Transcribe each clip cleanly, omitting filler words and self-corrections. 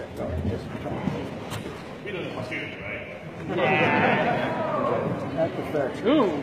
We don't know students, right? Yeah. That's the fact. Ooh.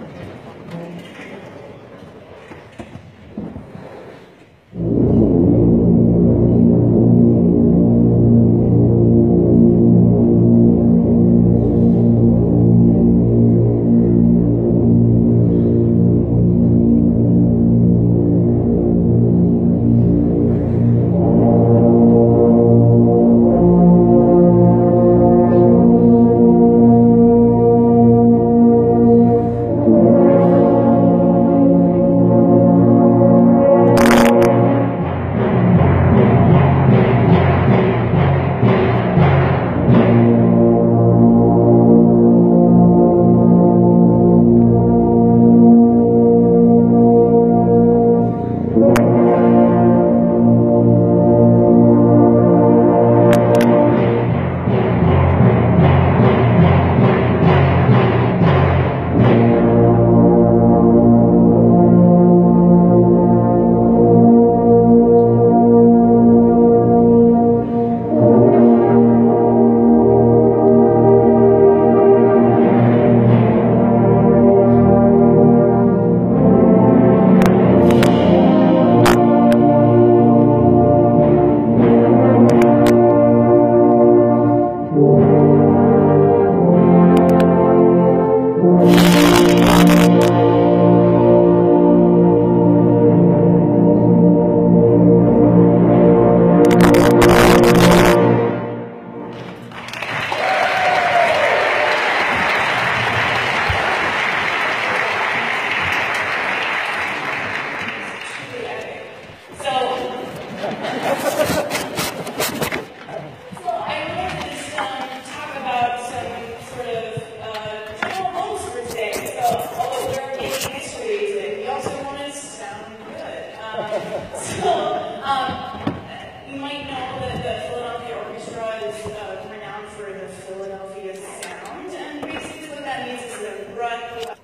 You might know that the Philadelphia Orchestra is renowned for the Philadelphia sound, and basically what that means is the breath.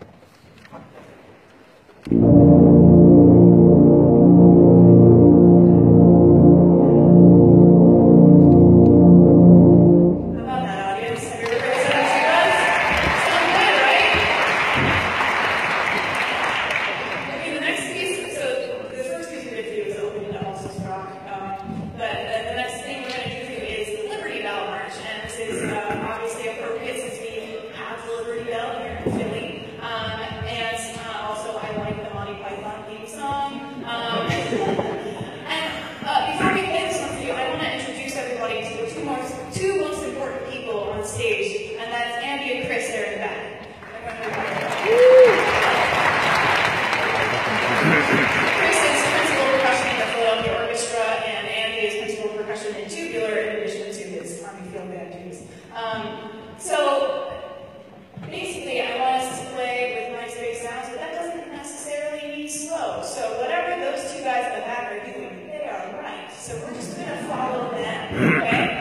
Two most important people on stage, and that's Andy and Chris there in the back. Chris is principal percussion in the Philadelphia Orchestra, and Andy is principal percussion in tubular, in addition to his Army Field Band duties. So basically, I want us to play with nice bass sounds, but that doesn't necessarily mean slow. So whatever those two guys in the back are doing, they are right. So we're just going to follow them, okay?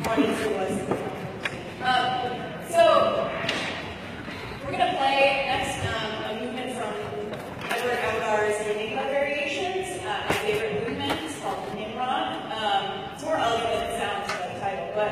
audience it was. So we're going to play next a movement from Edward Elgar's Enigma Variations. My favorite movement is called Nimrod. It's more elegant than it sounds by the title, but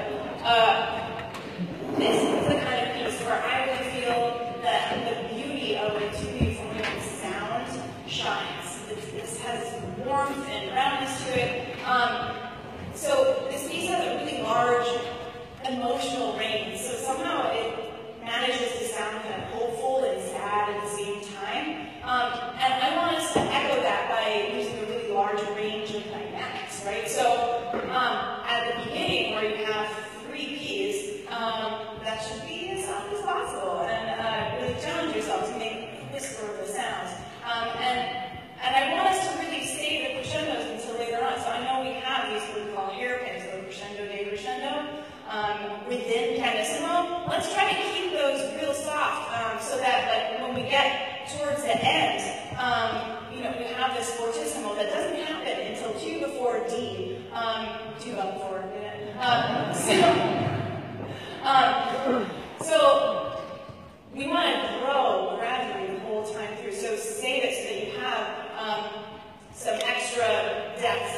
this is the kind of piece where I really feel that the beauty of a two-uniform sound shines. This has warmth and roundness to it. So this piece has a really large emotional range. So somehow it manages to sound kind of hopeful and sad at the same time. And I want us to echo that by using a really large range of dynamics, right? So at the beginning, where you have 3 keys, that should be as soft as possible. And really challenge yourself to make this sort of sounds. And I want us to really save the crescendos until later on. So I know we have these what we call hairpins, so crescendo, decrescendo, within pianissimo. Let's try to keep those real soft so that like when we get towards the end, you know, we have this fortissimo that doesn't happen until 2 before D, 2 before. So we want to grow gradually the whole time through. So save it so that you have some extra depth